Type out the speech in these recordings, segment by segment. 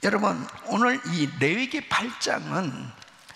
여러분, 오늘 이 레위기 8장은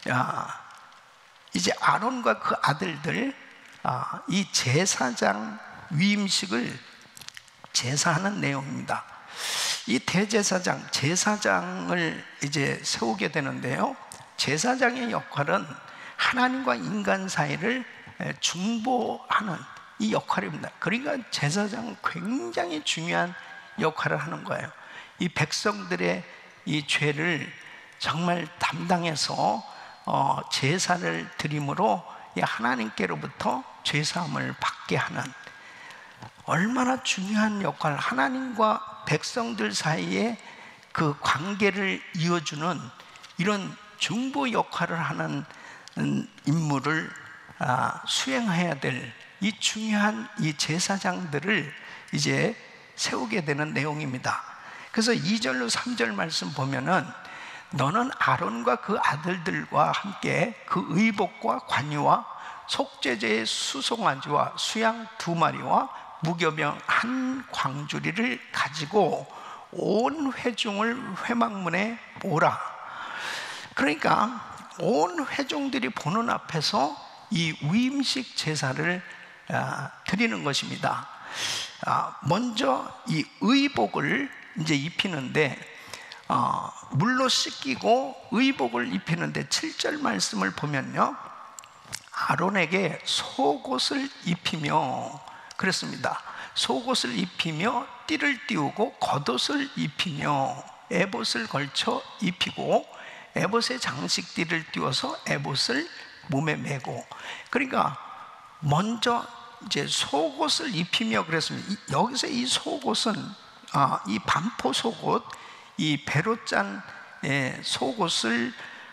이제 아론과 그 아들들 이 제사장 위임식을 제사하는 내용입니다. 이 대제사장, 제사장을 이제 세우게 되는데요, 제사장의 역할은 하나님과 인간 사이를 중보하는 이 역할입니다. 그러니까 제사장은 굉장히 중요한 역할을 하는 거예요. 이 백성들의 이 죄를 정말 담당해서 제사를 드림으로 하나님께로부터 죄사함을 받게 하는, 얼마나 중요한 역할, 하나님과 백성들 사이에 그 관계를 이어주는 이런 중보 역할을 하는 임무를 수행해야 될 이 중요한 이 제사장들을 이제 세우게 되는 내용입니다. 그래서 2절로 3절 말씀 보면은, 너는 아론과 그 아들들과 함께 그 의복과 관유와 속죄제의 수송아지와 수양 2마리와 무교병 1광주리를 가지고 온 회중을 회막문에 모으라. 그러니까 온 회중들이 보는 앞에서 이 위임식 제사를 드리는 것입니다. 먼저 이 의복을 이제 입히는데, 물로 씻기고 의복을 입히는데 7절 말씀을 보면요, 아론에게 속옷을 입히며 그랬습니다. 속옷을 입히며 띠를 띄우고 겉옷을 입히며 에봇을 걸쳐 입히고 에봇의 장식띠를 띄워서 에봇을 몸에 메고. 그러니까 먼저 이제 속옷을 입히며 그랬습니다. 여기서 이 속옷은 이 반포 속옷, 이 배로 짠 속옷을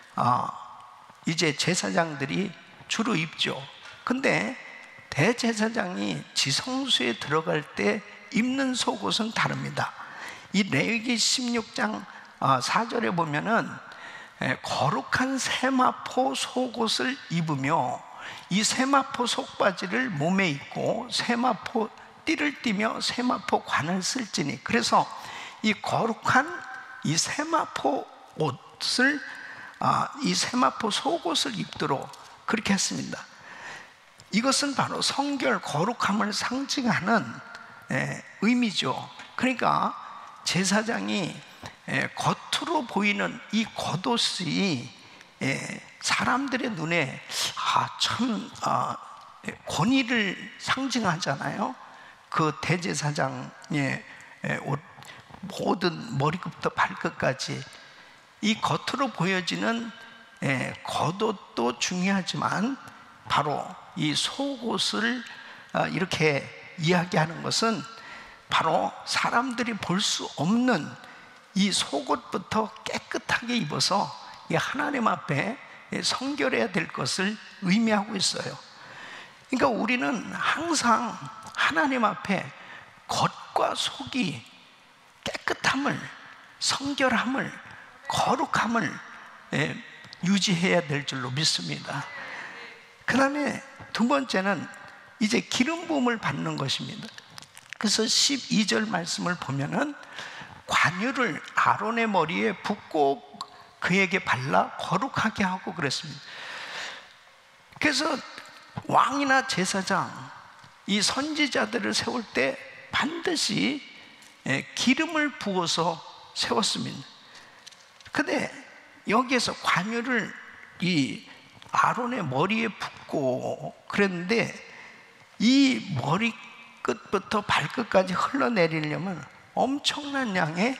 이제 제사장들이 주로 입죠. 근데 대제사장이 지성소에 들어갈 때 입는 속옷은 다릅니다. 이 레위기 16장 4절에 보면은 거룩한 세마포 속옷을 입으며 이 세마포 속바지를 몸에 입고 세마포 띠를 띠며 세마포 관을 쓸지니. 그래서 이 거룩한 이 세마포 옷을 이 세마포 속옷을 입도록 그렇게 했습니다. 이것은 바로 성결, 거룩함을 상징하는 의미죠. 그러니까 제사장이 겉으로 보이는 이 겉옷이 사람들의 눈에 참 권위를 상징하잖아요. 그 대제사장의 옷, 모든 머리끝부터 발끝까지 이 겉으로 보여지는 겉옷도 중요하지만, 바로 이 속옷을 이렇게 이야기하는 것은 바로 사람들이 볼 수 없는 이 속옷부터 깨끗하게 입어서 이 하나님 앞에 성결해야 될 것을 의미하고 있어요. 그러니까 우리는 항상 하나님 앞에 겉과 속이 깨끗함을, 성결함을, 거룩함을 유지해야 될 줄로 믿습니다. 그 다음에 두 번째는 이제 기름 부음을 받는 것입니다. 그래서 12절 말씀을 보면은 관유를 아론의 머리에 붓고 그에게 발라 거룩하게 하고 그랬습니다. 그래서 왕이나 제사장, 이 선지자들을 세울 때 반드시 기름을 부어서 세웠습니다. 근데 여기에서 관유를 이 아론의 머리에 붓고 그랬는데, 이 머리끝부터 발끝까지 흘러내리려면 엄청난 양의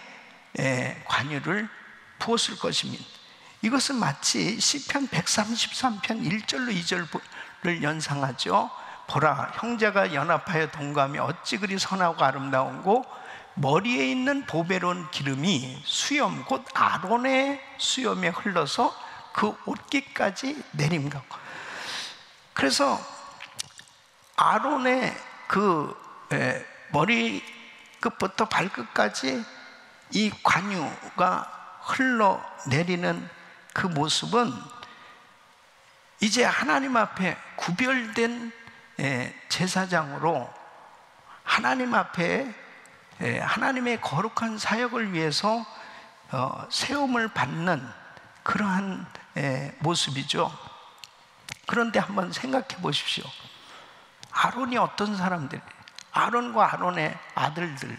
관유를 부었을 것입니다. 이것은 마치 시편 133편 1절로 2절을 연상하죠. 보라, 형제가 연합하여 동거하며 어찌 그리 선하고 아름다운고, 머리에 있는 보배로운 기름이 수염 곧 아론의 수염에 흘러서 그 옷깃까지 내림과. 그래서 아론의 그 머리끝부터 발끝까지 이 관유가 흘러내리는 그 모습은 이제 하나님 앞에 구별된 제사장으로 하나님 앞에 하나님의 거룩한 사역을 위해서 세움을 받는 그러한 모습이죠. 그런데 한번 생각해 보십시오. 아론이 어떤 사람들, 아론과 아론의 아들들,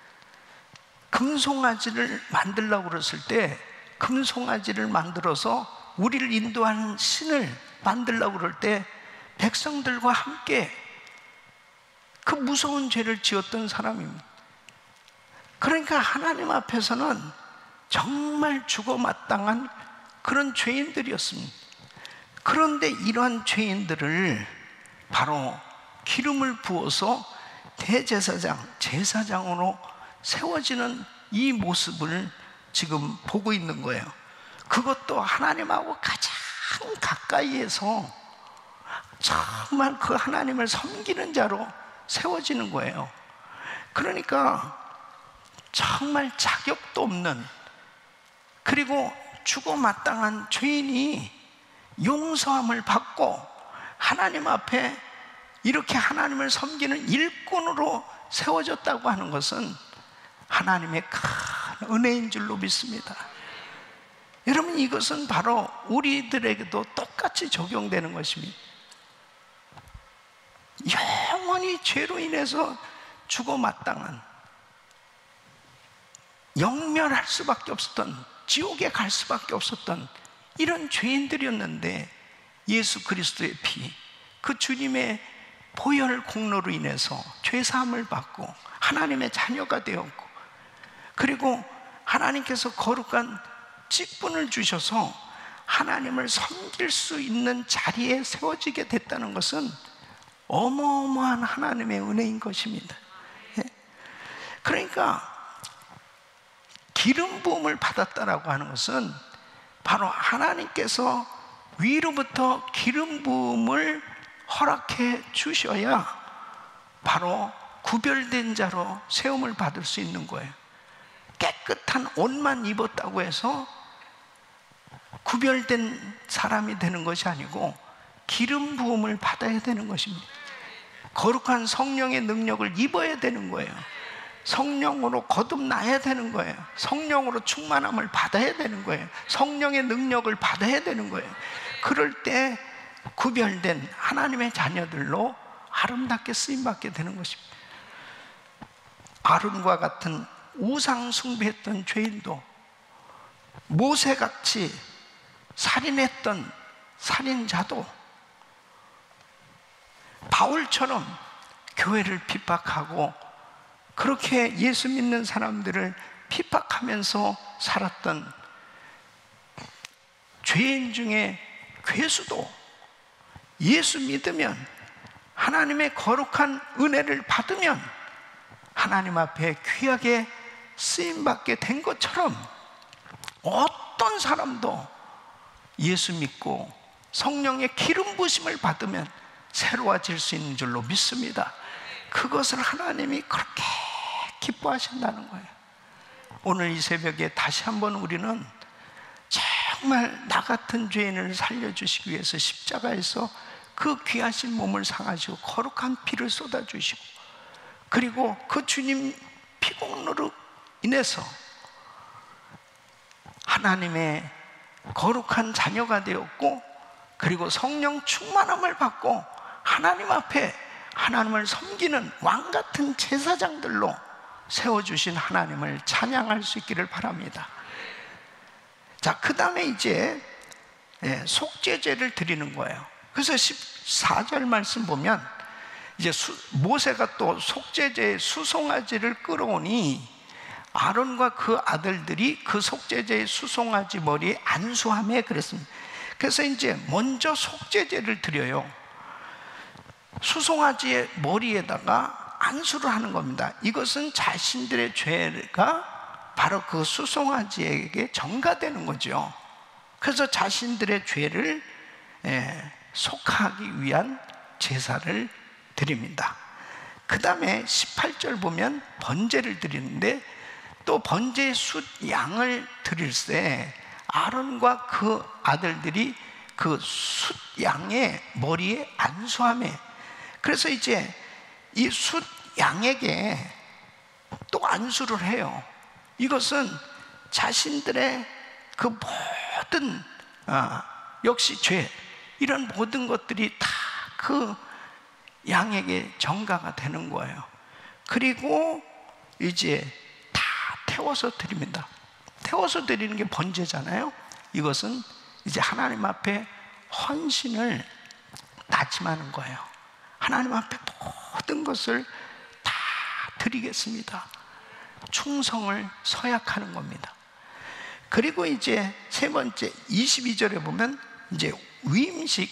금송아지를 만들려고 그랬을 때 금송아지를 만들어서 우리를 인도하는 신을 만들려고 그럴 때 백성들과 함께 그 무서운 죄를 지었던 사람입니다. 그러니까 하나님 앞에서는 정말 죽어마땅한 그런 죄인들이었습니다. 그런데 이러한 죄인들을 바로 기름을 부어서 대제사장, 제사장으로 세워지는 이 모습을 지금 보고 있는 거예요. 그것도 하나님하고 가장 가까이에서 정말 그 하나님을 섬기는 자로 세워지는 거예요. 그러니까 정말 자격도 없는, 그리고 죽어마땅한 죄인이 용서함을 받고 하나님 앞에 이렇게 하나님을 섬기는 일꾼으로 세워졌다고 하는 것은 하나님의 큰 은혜인 줄로 믿습니다. 여러분, 이것은 바로 우리들에게도 똑같이 적용되는 것입니다. 영원히 죄로 인해서 죽어마땅한, 영멸할 수밖에 없었던, 지옥에 갈 수밖에 없었던 이런 죄인들이었는데 예수 그리스도의 피, 그 주님의 보혈 공로로 인해서 죄사함을 받고 하나님의 자녀가 되었고, 그리고 하나님께서 거룩한 직분을 주셔서 하나님을 섬길 수 있는 자리에 세워지게 됐다는 것은 어마어마한 하나님의 은혜인 것입니다. 그러니까 기름 부음을 받았다라고 하는 것은 바로 하나님께서 위로부터 기름 부음을 허락해 주셔야 바로 구별된 자로 세움을 받을 수 있는 거예요. 깨끗한 옷만 입었다고 해서 구별된 사람이 되는 것이 아니고 기름 부음을 받아야 되는 것입니다. 거룩한 성령의 능력을 입어야 되는 거예요. 성령으로 거듭나야 되는 거예요. 성령으로 충만함을 받아야 되는 거예요. 성령의 능력을 받아야 되는 거예요. 그럴 때 구별된 하나님의 자녀들로 아름답게 쓰임받게 되는 것입니다. 아론과 같은 우상 숭배했던 죄인도, 모세같이 살인했던 살인자도, 바울처럼 교회를 핍박하고 그렇게 예수 믿는 사람들을 핍박하면서 살았던 죄인 중에 괴수도 예수 믿으면, 하나님의 거룩한 은혜를 받으면 하나님 앞에 귀하게 쓰임받게 된 것처럼 어떤 사람도 예수 믿고 성령의 기름 부심을 받으면 새로워질 수 있는 줄로 믿습니다. 그것을 하나님이 그렇게 기뻐하신다는 거예요. 오늘 이 새벽에 다시 한번 우리는 정말 나 같은 죄인을 살려주시기 위해서 십자가에서 그 귀하신 몸을 상하시고 거룩한 피를 쏟아주시고, 그리고 그 주님 피공로로 인해서 하나님의 거룩한 자녀가 되었고, 그리고 성령 충만함을 받고 하나님 앞에 하나님을 섬기는 왕같은 제사장들로 세워주신 하나님을 찬양할 수 있기를 바랍니다. 자, 그 다음에 이제 속죄제를 드리는 거예요. 그래서 14절 말씀 보면 이제 모세가 또 속죄제의 수송아지를 끌어오니 아론과 그 아들들이 그 속죄제의 수송아지 머리에 안수하며 그랬습니다. 그래서 이제 먼저 속죄제를 드려요. 수송아지의 머리에다가 안수를 하는 겁니다. 이것은 자신들의 죄가 바로 그 수송아지에게 전가되는 거죠. 그래서 자신들의 죄를 속하기 위한 제사를 드립니다. 그 다음에 18절 보면 번제를 드리는데, 또 번제의 숫 양을 드릴 때 아론과 그 아들들이 그 숫 양의 머리에 안수하며, 그래서 이제 이 숫 양에게 또 안수를 해요. 이것은 자신들의 그 모든 역시 죄, 이런 모든 것들이 다 그 양에게 전가가 되는 거예요. 그리고 이제 다 태워서 드립니다. 태워서 드리는 게 번제잖아요. 이것은 이제 하나님 앞에 헌신을 다짐하는 거예요. 하나님 앞에 모든 것을 다 드리겠습니다. 충성을 서약하는 겁니다. 그리고 이제 세 번째 22절에 보면 이제 위임식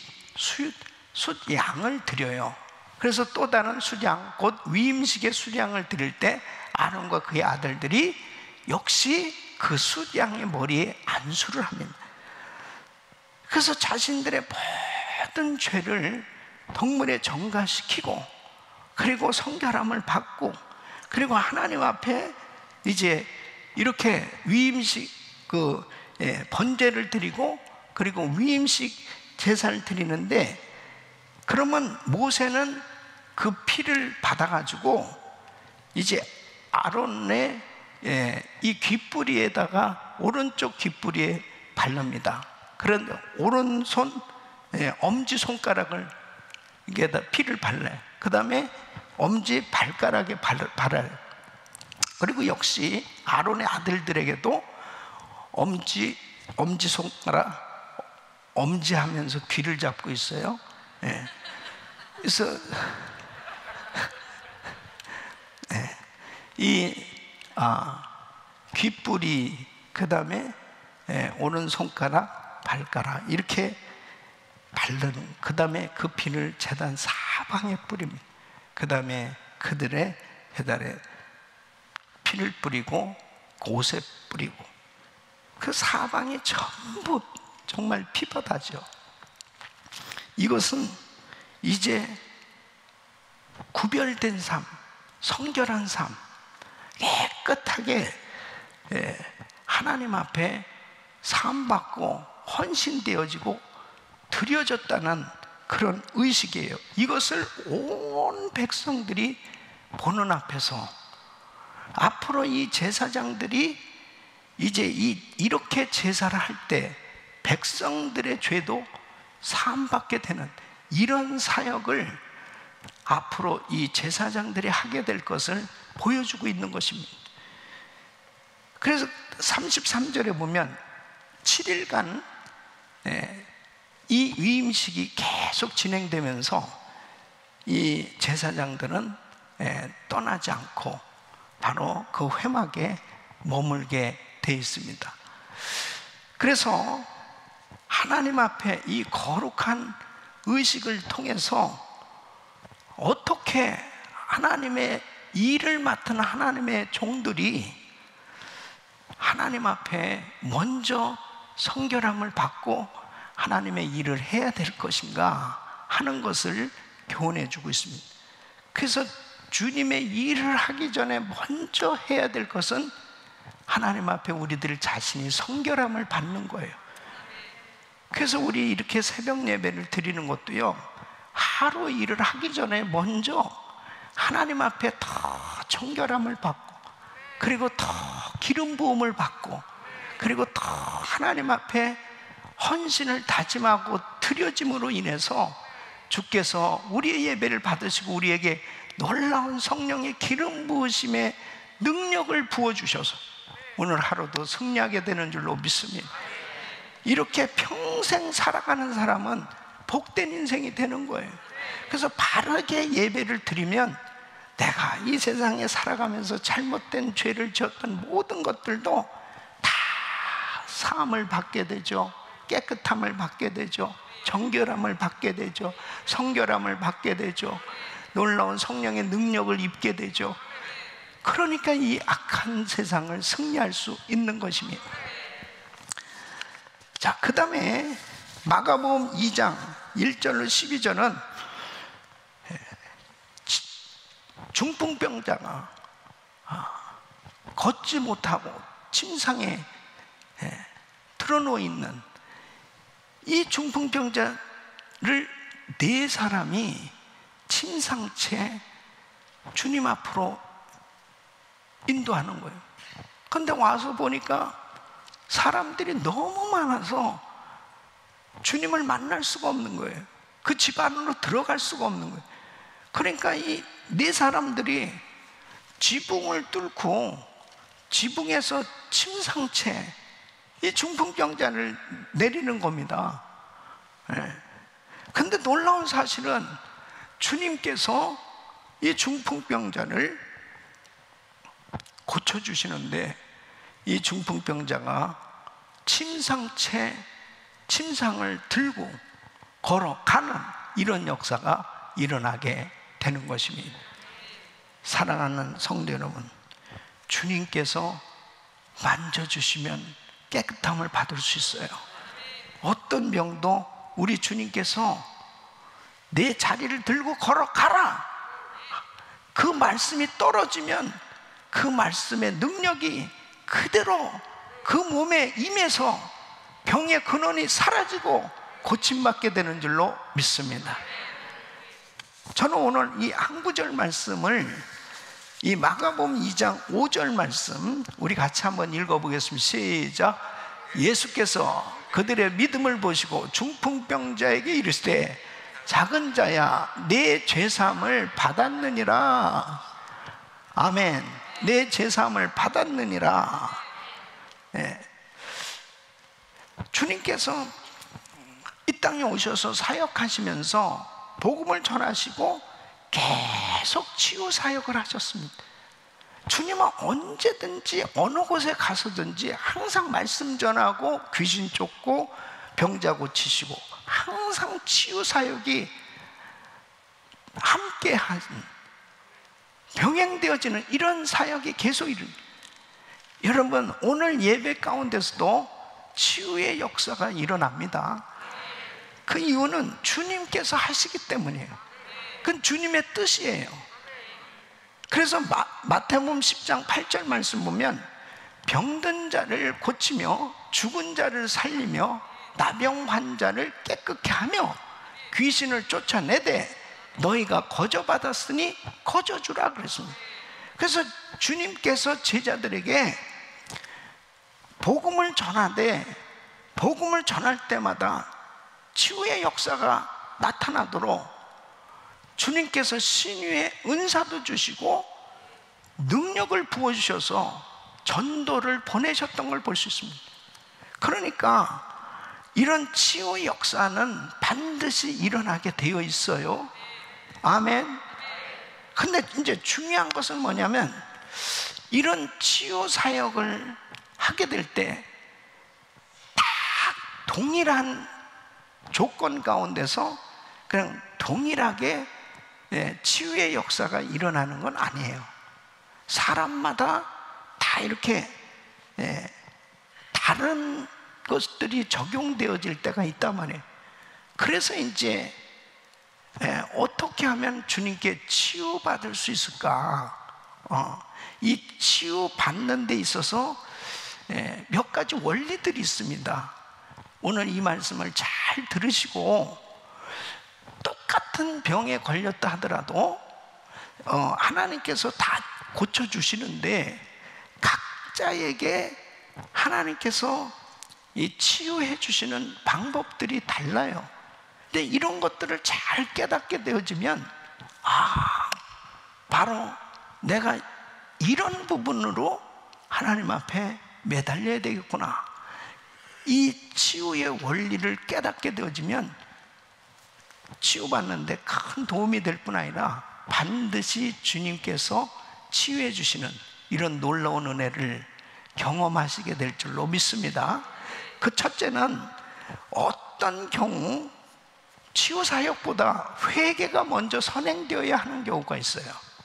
숫양을 드려요. 그래서 또 다른 숫양, 곧 위임식의 숫양을 드릴 때 아론과 그의 아들들이 역시 그 숫양의 머리에 안수를 합니다. 그래서 자신들의 모든 죄를 동물에 전가시키고, 그리고 성결함을 받고, 그리고 하나님 앞에 이제 이렇게 위임식 번제를 드리고, 그리고 위임식 제사를 드리는데, 그러면 모세는 그 피를 받아가지고 이제 아론의 이 귓뿌리에다가, 오른쪽 귓뿌리에 바릅니다. 그런데 오른손 엄지손가락을 이게다 피를 발라요. 그 다음에 엄지 발가락에 발라요. 그리고 역시 아론의 아들들에게도 엄지손가락 엄지하면서 귀를 잡고 있어요. 그래서 이 귓뿌리, 그 다음에 오른손가락, 발가락 이렇게 바르는, 그 다음에 그 피를 제단 사방에 뿌립니다. 그 다음에 그들의 배달에 피를 뿌리고 곳에 뿌리고, 그 사방이 전부 정말 피바다죠. 이것은 이제 구별된 삶, 성결한 삶, 깨끗하게 하나님 앞에 사함받고 헌신되어지고 드려졌다는 그런 의식이에요. 이것을 온 백성들이 보는 앞에서 앞으로 이 제사장들이 이제 이렇게 제사를 할 때 백성들의 죄도 사함받게 되는 이런 사역을 앞으로 이 제사장들이 하게 될 것을 보여주고 있는 것입니다. 그래서 33절에 보면 7일간 이 위임식이 계속 진행되면서 이 제사장들은 떠나지 않고 바로 그 회막에 머물게 되어 있습니다. 그래서 하나님 앞에 이 거룩한 의식을 통해서 어떻게 하나님의 일을 맡은 하나님의 종들이 하나님 앞에 먼저 성결함을 받고 하나님의 일을 해야 될 것인가 하는 것을 교훈해 주고 있습니다. 그래서 주님의 일을 하기 전에 먼저 해야 될 것은 하나님 앞에 우리들 자신이 성결함을 받는 거예요. 그래서 우리 이렇게 새벽 예배를 드리는 것도요, 하루 일을 하기 전에 먼저 하나님 앞에 더 정결함을 받고, 그리고 더 기름 부음을 받고, 그리고 더 하나님 앞에 헌신을 다짐하고 드려짐으로 인해서 주께서 우리의 예배를 받으시고 우리에게 놀라운 성령의 기름 부으심의 능력을 부어주셔서 오늘 하루도 승리하게 되는 줄로 믿습니다. 이렇게 평생 살아가는 사람은 복된 인생이 되는 거예요. 그래서 바르게 예배를 드리면 내가 이 세상에 살아가면서 잘못된 죄를 지었던 모든 것들도 다 사함을 받게 되죠. 깨끗함을 받게 되죠. 정결함을 받게 되죠. 성결함을 받게 되죠. 놀라운 성령의 능력을 입게 되죠. 그러니까 이 악한 세상을 승리할 수 있는 것입니다. 자, 그 다음에 마가복음 2장 1절로 12절은 중풍병자가 걷지 못하고 침상에 드러누워 있는 이 중풍병자를 네 사람이 침상채 주님 앞으로 인도하는 거예요. 근데 와서 보니까 사람들이 너무 많아서 주님을 만날 수가 없는 거예요. 그 집 안으로 들어갈 수가 없는 거예요. 그러니까 이 네 사람들이 지붕을 뚫고 지붕에서 침상채 이 중풍병자를 내리는 겁니다. 근데 놀라운 사실은 주님께서 이 중풍병자를 고쳐주시는데, 이 중풍병자가 침상을 들고 걸어가는 이런 역사가 일어나게 되는 것입니다. 사랑하는 성도 여러분, 주님께서 만져주시면 깨끗함을 받을 수 있어요. 어떤 병도 우리 주님께서 내 자리를 들고 걸어가라, 그 말씀이 떨어지면 그 말씀의 능력이 그대로 그 몸에 임해서 병의 근원이 사라지고 고침받게 되는 줄로 믿습니다. 저는 오늘 이 한 구절 말씀을, 이 마가복음 2장 5절 말씀 우리 같이 한번 읽어보겠습니다. 시작. 예수께서 그들의 믿음을 보시고 중풍병자에게 이르시되 작은 자야, 내 죄사함을 받았느니라. 아멘. 내 죄사함을 받았느니라. 네. 주님께서 이 땅에 오셔서 사역하시면서 복음을 전하시고 계속 치유 사역을 하셨습니다. 주님은 언제든지 어느 곳에 가서든지 항상 말씀 전하고 귀신 쫓고 병자 고치시고 항상 치유 사역이 함께 하는, 병행되어지는 이런 사역이 계속 일어납니다. 여러분, 오늘 예배 가운데서도 치유의 역사가 일어납니다. 그 이유는 주님께서 하시기 때문이에요. 그건 주님의 뜻이에요. 그래서 마태복음 10장 8절 말씀 보면 병든 자를 고치며 죽은 자를 살리며 나병 환자를 깨끗게 하며 귀신을 쫓아내되 너희가 거저받았으니 거저주라 그랬습니다. 그래서 주님께서 제자들에게 복음을 전하되, 복음을 전할 때마다 치유의 역사가 나타나도록 주님께서 신유의 은사도 주시고 능력을 부어주셔서 전도를 보내셨던 걸 볼 수 있습니다. 그러니까 이런 치유 역사는 반드시 일어나게 되어 있어요. 아멘. 근데 이제 중요한 것은 뭐냐면, 이런 치유 사역을 하게 될 때 다 동일한 조건 가운데서 그냥 동일하게 치유의 역사가 일어나는 건 아니에요. 사람마다 다 이렇게 다른 것들이 적용되어질 때가 있단 말이에요. 그래서 이제 어떻게 하면 주님께 치유받을 수 있을까? 이 치유받는 데 있어서 몇 가지 원리들이 있습니다. 오늘 이 말씀을 잘 들으시고 똑같은 병에 걸렸다 하더라도 하나님께서 다 고쳐주시는데 각자에게 하나님께서 이 치유해 주시는 방법들이 달라요. 근데 이런 것들을 잘 깨닫게 되어지면, 바로 내가 이런 부분으로 하나님 앞에 매달려야 되겠구나. 이 치유의 원리를 깨닫게 되어지면 치유받는 데 큰 도움이 될 뿐 아니라 반드시 주님께서 치유해 주시는 이런 놀라운 은혜를 경험하시게 될 줄로 믿습니다. 그 첫째는 어떤 경우 치유 사역보다 회개가 먼저 선행되어야 하는 경우가 있어요.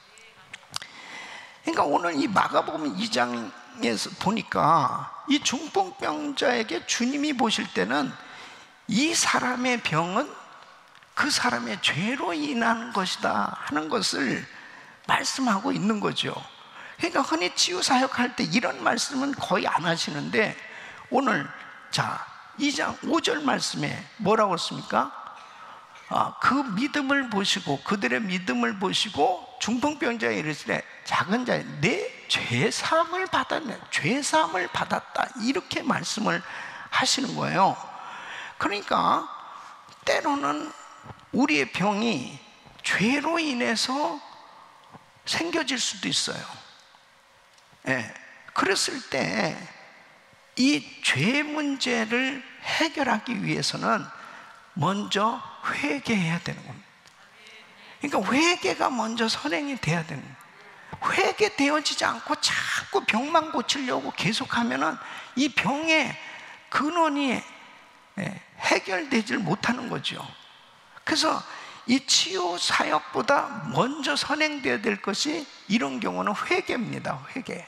그러니까 오늘 이 마가복음 2장에서 보니까 이 중풍병자에게 주님이 보실 때는 이 사람의 병은 그 사람의 죄로 인한 것이다 하는 것을 말씀하고 있는 거죠. 그러니까 흔히 치유 사역할 때 이런 말씀은 거의 안 하시는데, 오늘 2장 5절 말씀에 뭐라고 했습니까? 그 믿음을 보시고, 그들의 믿음을 보시고 중풍병자에 이르시되 작은 자의 내 죄 사함을 받았네, 죄 사함을 받았다, 이렇게 말씀을 하시는 거예요. 그러니까 때로는 우리의 병이 죄로 인해서 생겨질 수도 있어요. 예, 그랬을 때 이 죄 문제를 해결하기 위해서는 먼저 회개해야 되는 겁니다. 그러니까 회개가 먼저 선행이 돼야 되는 거예요. 회개되어지지 않고 자꾸 병만 고치려고 계속하면은 이 병의 근원이 해결되질 못하는 거죠. 그래서 이 치유 사역보다 먼저 선행되어야 될 것이 이런 경우는 회개입니다. 회개.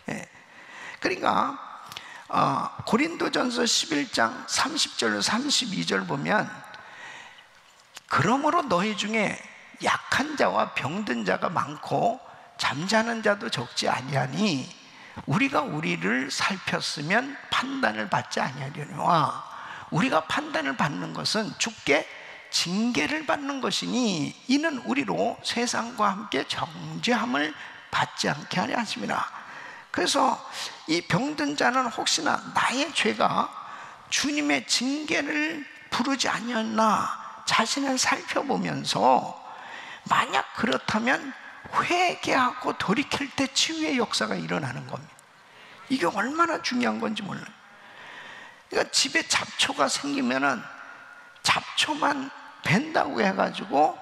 그러니까 고린도전서 11장 30절 32절 보면, 그러므로 너희 중에 약한 자와 병든 자가 많고 잠자는 자도 적지 아니하니 우리가 우리를 살폈으면 판단을 받지 아니하려니와, 우리가 판단을 받는 것은 주께 징계를 받는 것이니 이는 우리로 세상과 함께 정죄함을 받지 않게 하려 하심이라. 그래서 이 병든 자는 혹시나 나의 죄가 주님의 징계를 부르지 아니었나 자신을 살펴보면서, 만약 그렇다면 회개하고 돌이킬 때 치유의 역사가 일어나는 겁니다. 이게 얼마나 중요한 건지 몰라요. 그러니까 집에 잡초가 생기면은 잡초만 벤다고 해가지고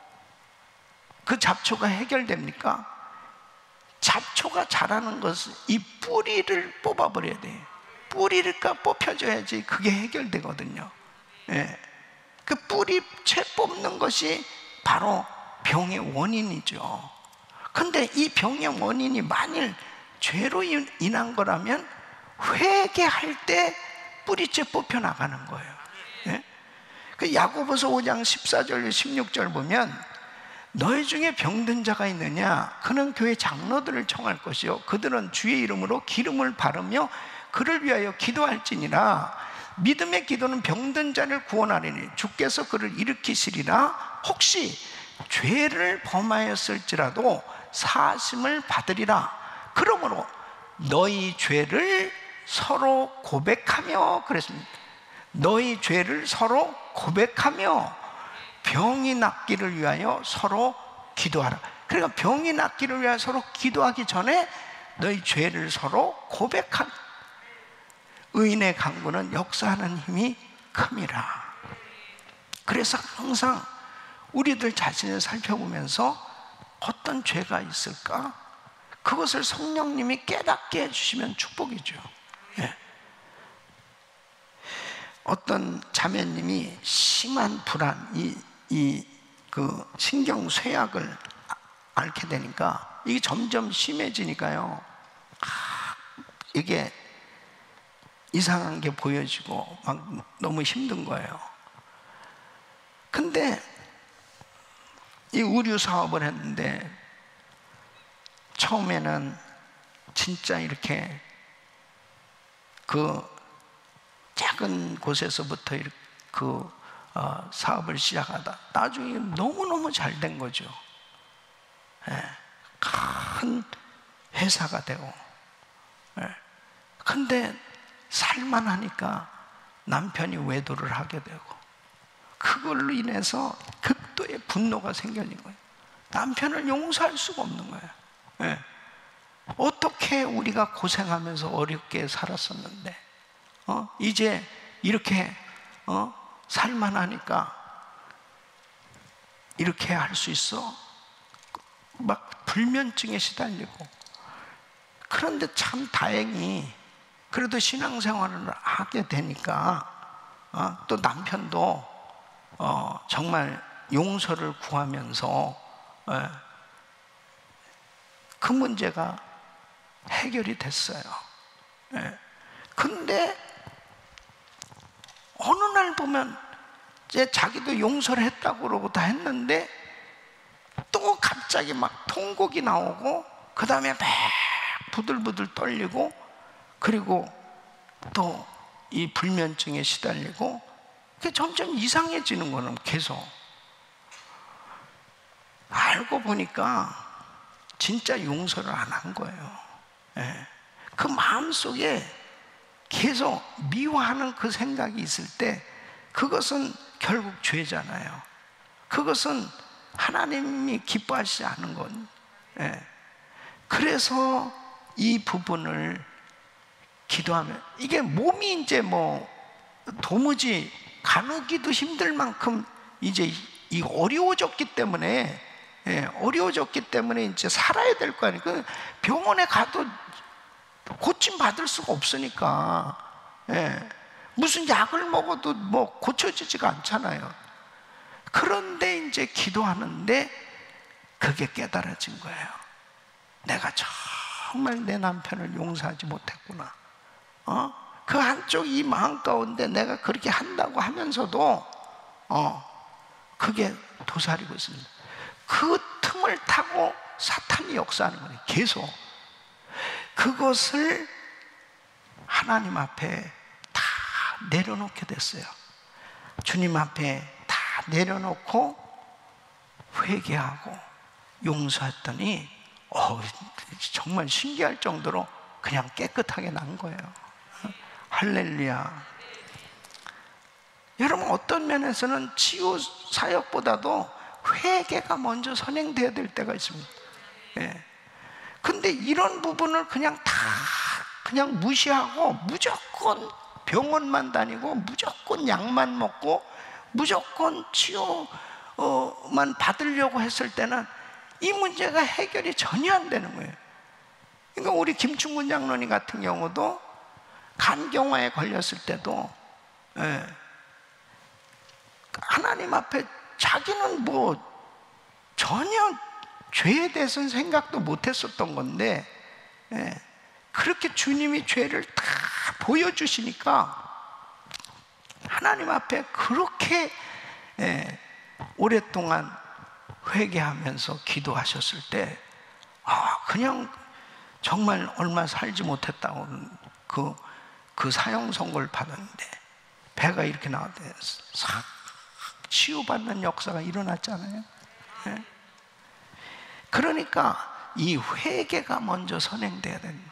그 잡초가 해결됩니까? 잡초가 자라는 것은 이 뿌리를 뽑아버려야 돼요. 뿌리를 뽑혀줘야지 그게 해결되거든요. 예. 그 뿌리채 뽑는 것이 바로 병의 원인이죠. 근데 이 병의 원인이 만일 죄로 인한 거라면 회개할 때 뿌리채 뽑혀 나가는 거예요. 예? 그 야고보서 5장 14절 16절 보면, 너희 중에 병든 자가 있느냐? 그는 교회 장로들을 청할 것이요 그들은 주의 이름으로 기름을 바르며 그를 위하여 기도할지니라. 믿음의 기도는 병든 자를 구원하리니 주께서 그를 일으키시리라. 혹시 죄를 범하였을지라도 사하심을 받으리라. 그러므로 너희 죄를 서로 고백하며, 그랬습니다. 너희 죄를 서로 고백하며 병이 낫기를 위하여 서로 기도하라. 그러니까 병이 낫기를 위하여 서로 기도하기 전에 너희 죄를 서로 고백하라. 의인의 간구는 역사하는 힘이 큽니다. 그래서 항상 우리들 자신을 살펴보면서 어떤 죄가 있을까? 그것을 성령님이 깨닫게 해주시면 축복이죠. 예. 어떤 자매님이 심한 불안, 그 신경쇠약을 앓게 되니까 이게 점점 심해지니까요, 이게 이상한 게 보여지고 막 너무 힘든 거예요. 근데 이 의류 사업을 했는데 처음에는 진짜 이렇게 그 작은 곳에서부터 이렇게 사업을 시작하다 나중에 너무너무 잘 된 거죠. 예, 큰 회사가 되고. 예, 근데 살만하니까 남편이 외도를 하게 되고, 그걸로 인해서 극도의 분노가 생겨진 거예요. 남편을 용서할 수가 없는 거예요. 예, 어떻게 우리가 고생하면서 어렵게 살았었는데 이제 이렇게 살만하니까 이렇게 할 수 있어? 막 불면증에 시달리고. 그런데 참 다행히 그래도 신앙생활을 하게 되니까 또 남편도 정말 용서를 구하면서 그 문제가 해결이 됐어요. 근데 어느 날 보면 이제 자기도 용서를 했다고 그러고 다 했는데 또 갑자기 막 통곡이 나오고, 그 다음에 막 부들부들 떨리고, 그리고 또 이 불면증에 시달리고, 그게 점점 이상해지는 거는 계속. 알고 보니까 진짜 용서를 안 한 거예요. 예. 그 마음속에 계속 미워하는 그 생각이 있을 때 그것은 결국 죄잖아요. 그것은 하나님이 기뻐하시지 않은 건. 예. 그래서 이 부분을 기도하면, 이게 몸이 이제 뭐 도무지 가누기도 힘들 만큼 이제 이 어려워졌기 때문에, 예, 어려워졌기 때문에 이제 살아야 될 거 아니에요. 그 병원에 가도 고침 받을 수가 없으니까, 예, 무슨 약을 먹어도 뭐 고쳐지지가 않잖아요. 그런데 이제 기도하는데 그게 깨달아진 거예요. 내가 정말 내 남편을 용서하지 못했구나. 그 한쪽 이 마음 가운데 내가 그렇게 한다고 하면서도 그게 도사리고 있습니다. 그 틈을 타고 사탄이 역사하는 거예요. 계속 그것을 하나님 앞에 다 내려놓게 됐어요. 주님 앞에 다 내려놓고 회개하고 용서했더니 정말 신기할 정도로 그냥 깨끗하게 난 거예요. 할렐루야. 여러분, 어떤 면에서는 치유 사역보다도 회개가 먼저 선행돼야 될 때가 있습니다. 예. 근데 이런 부분을 그냥 다 그냥 무시하고 무조건 병원만 다니고 무조건 약만 먹고 무조건 치유만 받으려고 했을 때는 이 문제가 해결이 전혀 안 되는 거예요. 그러니까 우리 김충근 장로님 같은 경우도 간경화에 걸렸을 때도, 예, 하나님 앞에 자기는 뭐 전혀 죄에 대해서는 생각도 못했었던 건데, 예, 그렇게 주님이 죄를 다 보여주시니까 하나님 앞에 그렇게, 예, 오랫동안 회개하면서 기도하셨을 때, 그냥 정말 얼마 살지 못했다고 그 사형 선고를 받았는데 배가 이렇게 나왔대. 싹 치유받는 역사가 일어났잖아요. 네? 그러니까 이 회개가 먼저 선행돼야 됩니다.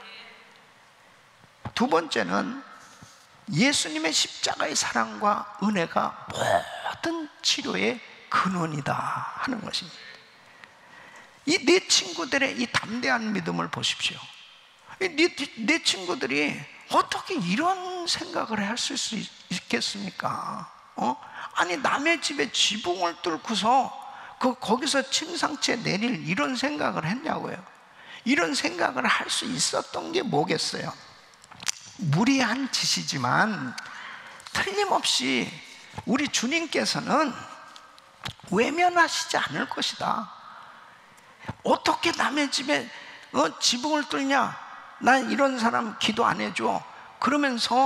두 번째는 예수님의 십자가의 사랑과 은혜가 모든 치료의 근원이다 하는 것입니다. 이 네 친구들의 이 담대한 믿음을 보십시오. 네 친구들이 어떻게 이런 생각을 할 수 있겠습니까? 아니, 남의 집에 지붕을 뚫고서 거기서 침상치에 내릴 이런 생각을 했냐고요. 이런 생각을 할 수 있었던 게 뭐겠어요? 무리한 짓이지만 틀림없이 우리 주님께서는 외면하시지 않을 것이다. 어떻게 남의 집에 지붕을 뚫냐? 난 이런 사람 기도 안 해줘. 그러면서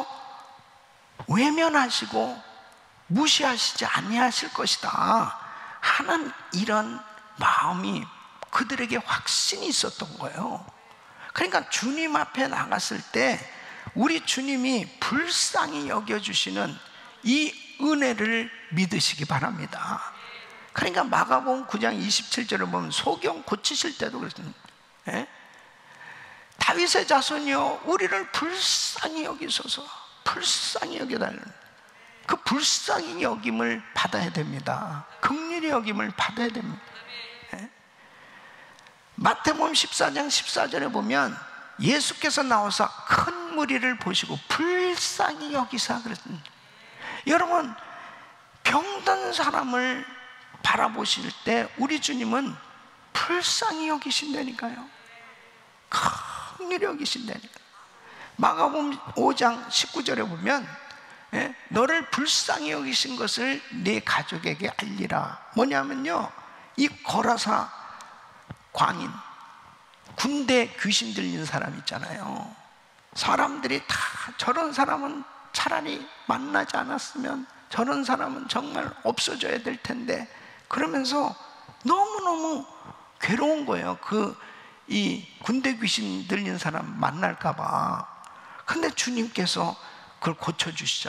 외면하시고 무시하시지 아니하실 것이다 하는 이런 마음이 그들에게 확신이 있었던 거예요. 그러니까 주님 앞에 나갔을 때 우리 주님이 불쌍히 여겨주시는 이 은혜를 믿으시기 바랍니다. 그러니까 마가복음 9장 27절을 보면 소경 고치실 때도 그랬습니다. 예? 다윗의 자손이여 우리를 불쌍히 여기소서. 불쌍히 여겨달라는, 그 불쌍히 여김을 받아야 됩니다. 긍휼히 여김을 받아야 됩니다. 예? 마태복음 14장 14절에 보면 예수께서 나와서 큰 무리를 보시고 불쌍히 여기사 그랬습니다. 여러분, 병든 사람을 바라보실 때 우리 주님은 불쌍히 여기신다니까요. 긍휼히 여기신다니까. 마가복음 5장 19절에 보면, 예? 너를 불쌍히 여기신 것을 네 가족에게 알리라. 뭐냐면요, 이 거라사 광인, 군대 귀신 들린 사람 있잖아요. 사람들이 다 저런 사람은 차라리 만나지 않았으면, 저런 사람은 정말 없어져야 될 텐데, 그러면서 너무너무 괴로운 거예요. 이 군대 귀신 들린 사람 만날까봐. 근데 주님께서 그걸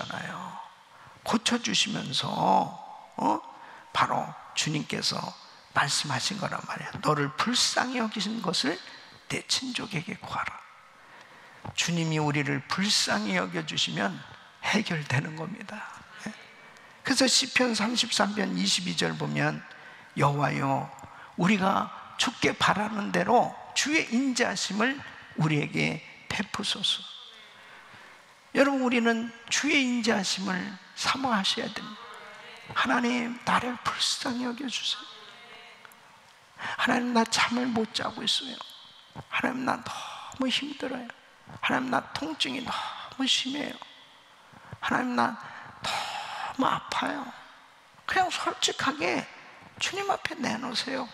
고쳐주시잖아요. 고쳐주시면서 바로 주님께서 말씀하신 거란 말이야. 너를 불쌍히 여기신 것을 내 친족에게 구하라. 주님이 우리를 불쌍히 여겨주시면 해결되는 겁니다. 그래서 시편 33편 22절 보면 여호와여 우리가 주께 바라는 대로 주의 인자하심을 우리에게 베푸소서. 여러분, 우리는 주의 인자하심을 사모하셔야 됩니다. 하나님, 나를 불쌍히 여겨주세요. 하나님, 나 잠을 못 자고 있어요. 하나님, 나 너무 힘들어요. 하나님, 나 통증이 너무 심해요. 하나님, 나 너무 아파요. 그냥 솔직하게 주님 앞에 내놓으세요.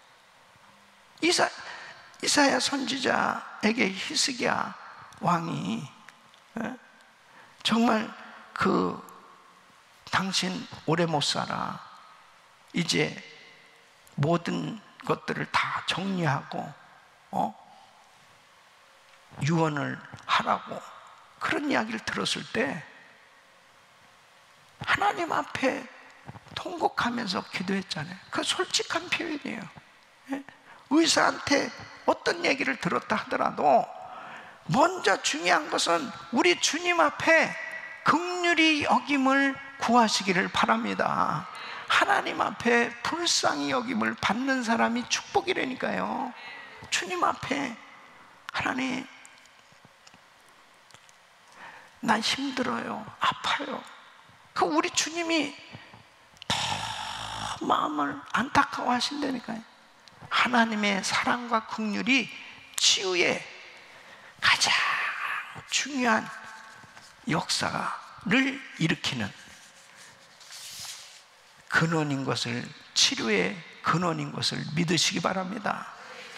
이사야 선지자에게 히스기야 왕이 정말 당신 오래 못 살아. 이제 모든 것들을 다 정리하고 유언을 하라고 그런 이야기를 들었을 때 하나님 앞에 통곡하면서 기도했잖아요. 그 솔직한 표현이에요. 의사한테 어떤 얘기를 들었다 하더라도 먼저 중요한 것은 우리 주님 앞에 긍휼히 여김을 구하시기를 바랍니다. 하나님 앞에 불쌍히 여김을 받는 사람이 축복이라니까요. 주님 앞에 하나님, 나 힘들어요, 아파요. 그 우리 주님이 더 마음을 안타까워 하신다니까요. 하나님의 사랑과 긍휼이 치유의 가장 중요한 역사를 일으키는 근원인 것을, 치료의 근원인 것을 믿으시기 바랍니다.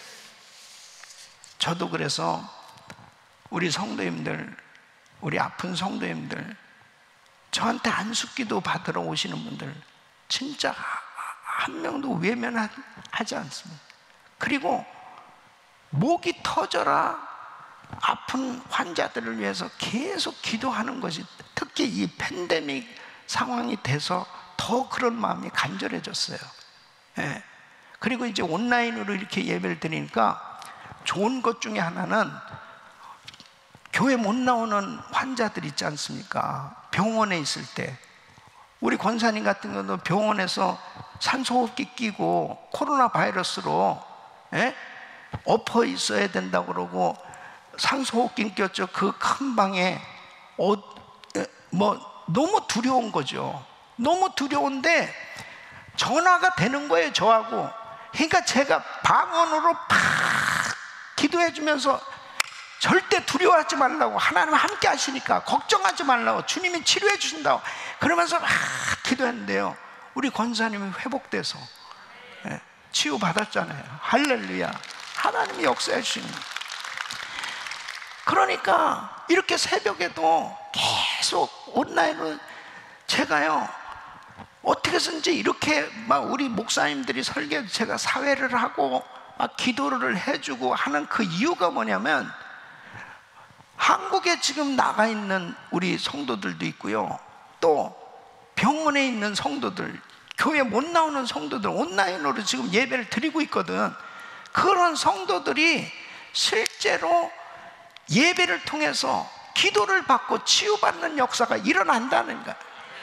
저도 그래서 우리 성도님들, 우리 아픈 성도님들, 저한테 안수기도 받으러 오시는 분들 진짜 한 명도 외면하지 않습니다. 그리고 목이 터져라 아픈 환자들을 위해서 계속 기도하는 것이, 특히 이 팬데믹 상황이 돼서 더 그런 마음이 간절해졌어요. 예. 그리고 이제 온라인으로 이렇게 예배를 드리니까 좋은 것 중에 하나는 교회 못 나오는 환자들 있지 않습니까? 병원에 있을 때 우리 권사님 같은 경우도 병원에서 산소호흡기 끼고 코로나 바이러스로 엎어 있어야 된다고 그러고 산소호흡기 꼈죠. 그 큰 방에 너무 두려운 거죠. 너무 두려운데 전화가 되는 거예요, 저하고. 그러니까 제가 방언으로 팍 기도해 주면서 절대 두려워하지 말라고, 하나님 함께 하시니까 걱정하지 말라고, 주님이 치료해 주신다고 그러면서 막 기도했는데요, 우리 권사님이 회복돼서 치유받았잖아요. 할렐루야. 하나님이 역사해 주시는. 그러니까 이렇게 새벽에도 계속 온라인으로 제가요 어떻게 해서든지 이렇게 막 우리 목사님들이 설교, 제가 사회를 하고 막 기도를 해주고 하는 그 이유가 뭐냐면, 한국에 지금 나가 있는 우리 성도들도 있고요, 또 병원에 있는 성도들, 교회 못 나오는 성도들 온라인으로 지금 예배를 드리고 있거든. 그런 성도들이 실제로 예배를 통해서 기도를 받고 치유받는 역사가 일어난다는 거야.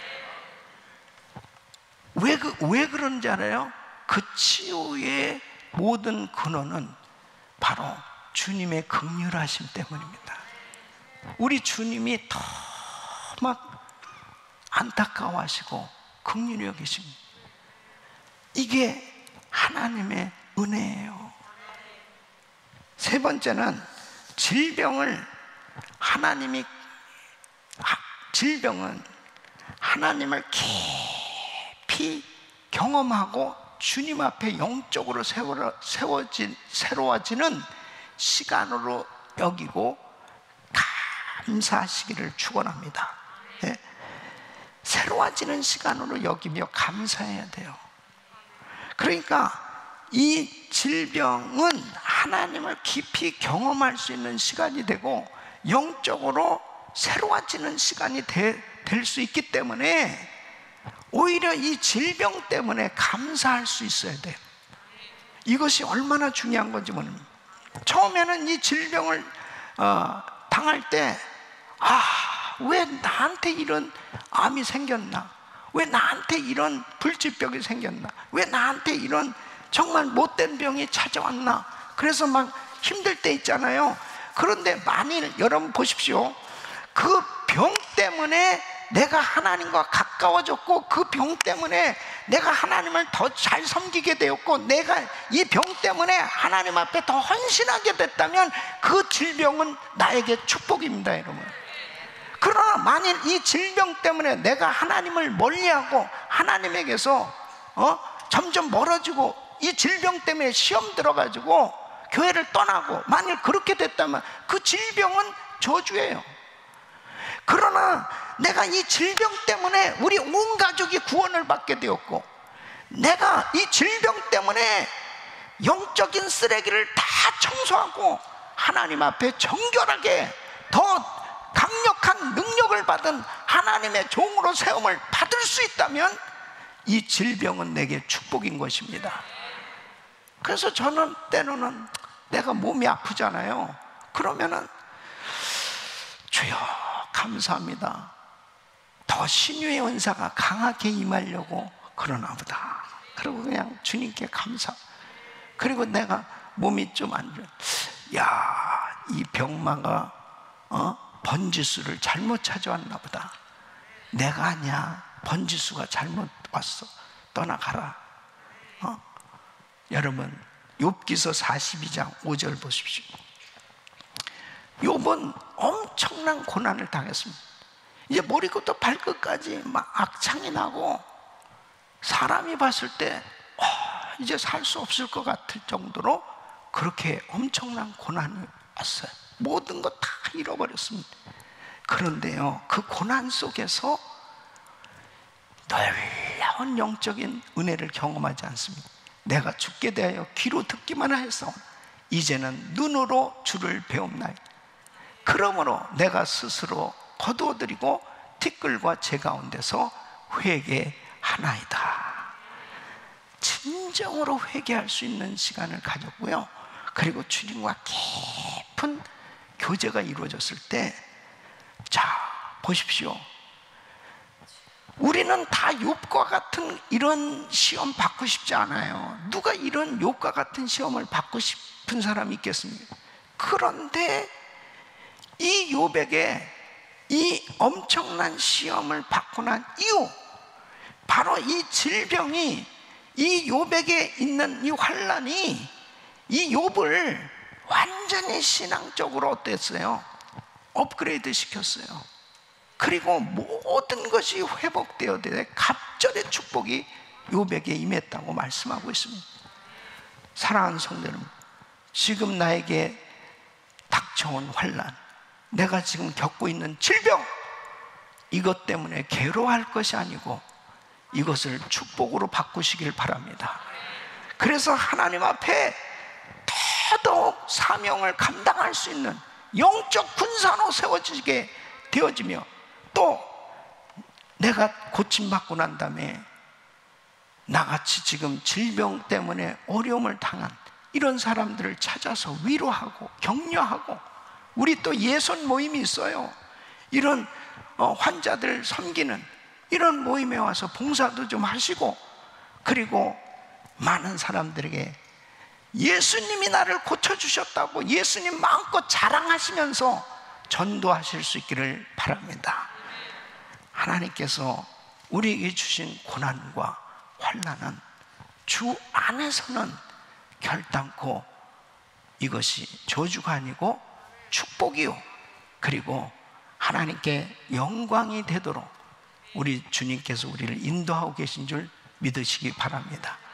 왜 그런지 알아요? 그 치유의 모든 근원은 바로 주님의 긍휼하심 때문입니다. 우리 주님이 더 막 안타까워하시고 긍휼히 여기십니다. 이게 하나님의 은혜예요. 세 번째는 질병은 하나님을 깊이 경험하고 주님 앞에 영적으로 새로워지는 시간으로 여기고 감사하시기를 축원합니다. 예? 새로워지는 시간으로 여기며 감사해야 돼요. 그러니까 이 질병은 하나님을 깊이 경험할 수 있는 시간이 되고 영적으로 새로워지는 시간이 될 수 있기 때문에 오히려 이 질병 때문에 감사할 수 있어야 돼요. 이것이 얼마나 중요한 건지 모릅니다. 처음에는 이 질병을 당할 때 왜 나한테 이런 암이 생겼나, 왜 나한테 이런 불치병이 생겼나, 왜 나한테 이런 정말 못된 병이 찾아왔나, 그래서 막 힘들 때 있잖아요. 그런데 만일 여러분 보십시오, 그 병 때문에 내가 하나님과 가까워졌고, 그 병 때문에 내가 하나님을 더 잘 섬기게 되었고, 내가 이 병 때문에 하나님 앞에 더 헌신하게 됐다면 그 질병은 나에게 축복입니다, 여러분. 그러나 만일 이 질병 때문에 내가 하나님을 멀리하고 하나님에게서 점점 멀어지고, 이 질병 때문에 시험 들어가지고 교회를 떠나고, 만일 그렇게 됐다면 그 질병은 저주예요. 그러나 내가 이 질병 때문에 우리 온 가족이 구원을 받게 되었고, 내가 이 질병 때문에 영적인 쓰레기를 다 청소하고 하나님 앞에 정결하게 더 강력한 능력을 받은 하나님의 종으로 세움을 받을 수 있다면 이 질병은 내게 축복인 것입니다. 그래서 저는 때로는 내가 몸이 아프잖아요. 그러면은 주여 감사합니다, 더 신유의 은사가 강하게 임하려고 그러나 보다. 그리고 그냥 주님께 감사. 그리고 내가 몸이 좀 안 좋아, 야, 이 병마가 번지수를 잘못 찾아왔나 보다. 내가 아니야, 번지수가 잘못 왔어, 떠나가라. 여러분 욥기서 42장 5절 보십시오. 욥은 엄청난 고난을 당했습니다. 이제 머리부터 발끝까지 막 악창이 나고, 사람이 봤을 때 이제 살 수 없을 것 같을 정도로 그렇게 엄청난 고난이 왔어요. 모든 것 다 잃어버렸습니다. 그런데요, 그 고난 속에서 놀라운 영적인 은혜를 경험하지 않습니다. 내가 죽게 대하여 귀로 듣기만 하였사오나 이제는 눈으로 주를 배움나이다. 그러므로 내가 스스로 거두어드리고 티끌과 재 가운데서 회개하나이다. 진정으로 회개할 수 있는 시간을 가졌고요. 그리고 주님과 깊은 교제가 이루어졌을 때, 자 보십시오, 우리는 다 욥과 같은 이런 시험 받고 싶지 않아요. 누가 이런 욥과 같은 시험을 받고 싶은 사람이 있겠습니까? 그런데 이 욥에게 이 엄청난 시험을 받고 난 이후, 바로 이 질병이, 이 욥에게 있는 이 환난이 이 욥을 완전히 신앙적으로 어땠어요? 업그레이드 시켰어요. 그리고 모든 것이 회복되어야 돼. 갑절의 축복이 욥에게 임했다고 말씀하고 있습니다. 사랑하는 성도 여러분, 지금 나에게 닥쳐온 환난, 내가 지금 겪고 있는 질병, 이것 때문에 괴로워할 것이 아니고 이것을 축복으로 바꾸시길 바랍니다. 그래서 하나님 앞에 더더욱 사명을 감당할 수 있는 영적 군사로 세워지게 되어지며, 또 내가 고침받고 난 다음에 나같이 지금 질병 때문에 어려움을 당한 이런 사람들을 찾아서 위로하고 격려하고, 우리 또 예손 모임이 있어요. 이런 환자들 섬기는 이런 모임에 와서 봉사도 좀 하시고, 그리고 많은 사람들에게 예수님이 나를 고쳐주셨다고 예수님 마음껏 자랑하시면서 전도하실 수 있기를 바랍니다. 하나님께서 우리에게 주신 고난과 환난은 주 안에서는 결단코 이것이 저주가 아니고 축복이요, 그리고 하나님께 영광이 되도록 우리 주님께서 우리를 인도하고 계신 줄 믿으시기 바랍니다.